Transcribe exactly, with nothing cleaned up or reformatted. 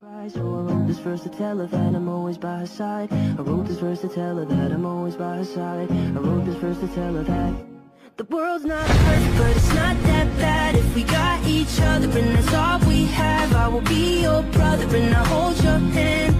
So I wrote this verse to tell her that I'm always by her side. I wrote this verse to tell her that I'm always by her side. I wrote this verse to tell her that the world's not perfect, but it's not that bad. If we got each other and that's all we have, I will be your brother and I'll hold your hand.